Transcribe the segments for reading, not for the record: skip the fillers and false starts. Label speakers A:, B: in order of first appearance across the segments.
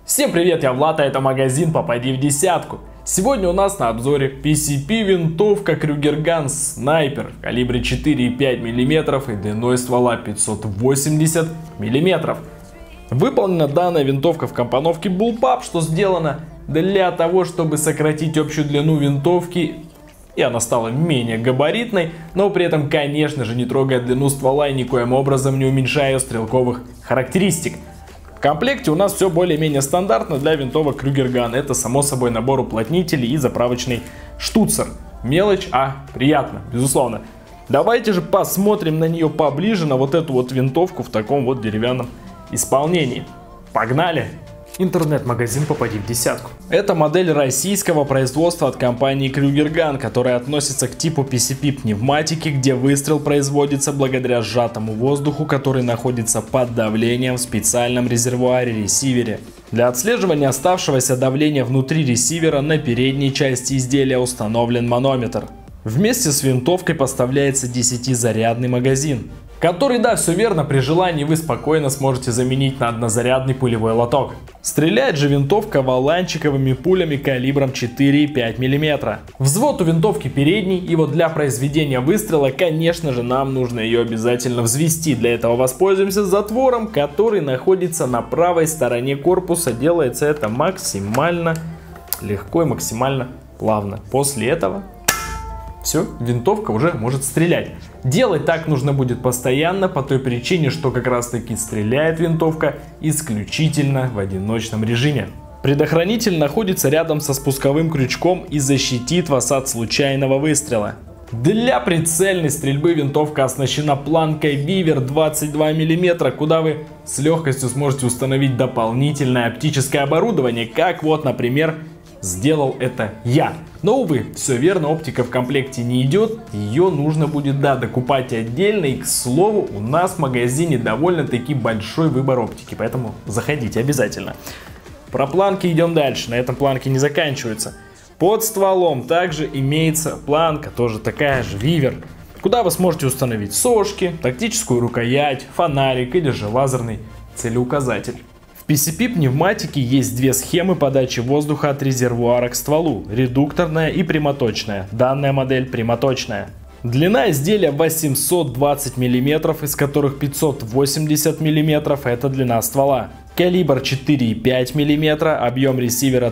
A: Всем привет, я Влад, а это магазин «Попади в десятку». Сегодня у нас на обзоре PCP винтовка Kruger-Gun Sniper в калибре 4,5 мм и длиной ствола 580 мм. Выполнена данная винтовка в компоновке Bullpup, что сделано для того, чтобы сократить общую длину винтовки, и она стала менее габаритной, но при этом, конечно же, не трогая длину ствола и никоим образом не уменьшая ее стрелковых характеристик. В комплекте у нас все более-менее стандартно для винтовок Kruger-Gun. Это, само собой, набор уплотнителей и заправочный штуцер. Мелочь, а приятно, безусловно. Давайте же посмотрим на нее поближе, на вот эту вот винтовку в таком вот деревянном исполнении. Погнали! Интернет-магазин «Попади в десятку». Это модель российского производства от компании Kruger-Gun, которая относится к типу PCP пневматики, где выстрел производится благодаря сжатому воздуху, который находится под давлением в специальном резервуаре-ресивере. Для отслеживания оставшегося давления внутри ресивера на передней части изделия установлен манометр. Вместе с винтовкой поставляется 10-зарядный магазин, который, да, все верно, при желании вы спокойно сможете заменить на однозарядный пулевой лоток. Стреляет же винтовка валанчиковыми пулями калибром 4,5 мм. Взвод у винтовки передний, и вот для произведения выстрела, конечно же, нам нужно ее обязательно взвести. Для этого воспользуемся затвором, который находится на правой стороне корпуса. Делается это максимально легко и максимально плавно. После этого все, винтовка уже может стрелять. Делать так нужно будет постоянно, по той причине, что как раз таки стреляет винтовка исключительно в одиночном режиме. Предохранитель находится рядом со спусковым крючком и защитит вас от случайного выстрела. Для прицельной стрельбы винтовка оснащена планкой Weaver 22 мм, куда вы с легкостью сможете установить дополнительное оптическое оборудование, как вот, например, сделал это я. Но, увы, все верно, оптика в комплекте не идет, ее нужно будет, да, докупать отдельно. И, к слову, у нас в магазине довольно-таки большой выбор оптики, поэтому заходите обязательно. Про планки идем дальше, на этом планки не заканчиваются. Под стволом также имеется планка, тоже такая же, Weaver, куда вы сможете установить сошки, тактическую рукоять, фонарик или же лазерный целеуказатель. В PCP пневматике есть две схемы подачи воздуха от резервуара к стволу, редукторная и прямоточная. Данная модель прямоточная. Длина изделия 820 мм, из которых 580 мм это длина ствола. Калибр 4,5 мм, объем ресивера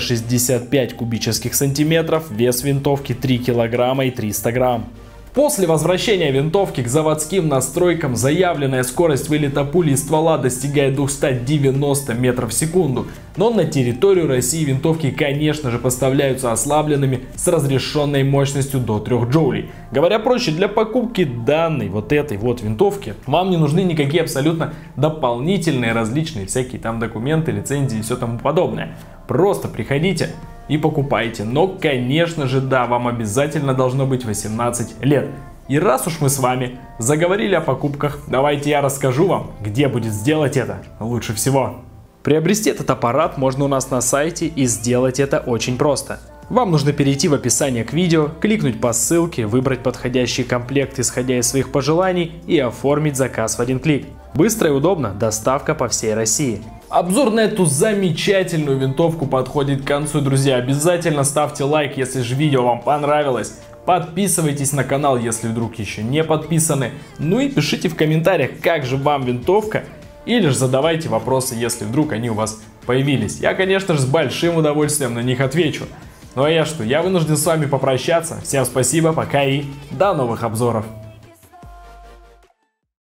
A: 365 кубических сантиметров, вес винтовки 3 кг и 300 грамм. После возвращения винтовки к заводским настройкам заявленная скорость вылета пули из ствола достигает 290 метров в секунду. Но на территорию России винтовки, конечно же, поставляются ослабленными с разрешенной мощностью до 3 джоулей. Говоря проще, для покупки данной вот этой вот винтовки вам не нужны никакие абсолютно дополнительные различные всякие там документы, лицензии и все тому подобное. Просто приходите и покупайте. Но, конечно же, да, вам обязательно должно быть 18 лет. И раз уж мы с вами заговорили о покупках, давайте я расскажу вам, где будет сделать это лучше всего. Приобрести этот аппарат можно у нас на сайте, и сделать это очень просто. Вам нужно перейти в описание к видео, кликнуть по ссылке, выбрать подходящий комплект, исходя из своих пожеланий, и оформить заказ в один клик. Быстро и удобно, доставка по всей России. Обзор на эту замечательную винтовку подходит к концу, друзья. Обязательно ставьте лайк, если же видео вам понравилось. Подписывайтесь на канал, если вдруг еще не подписаны. Ну и пишите в комментариях, как же вам винтовка. Или же задавайте вопросы, если вдруг они у вас появились. Я, конечно же, с большим удовольствием на них отвечу. Ну а я что, я вынужден с вами попрощаться. Всем спасибо, пока и до новых обзоров.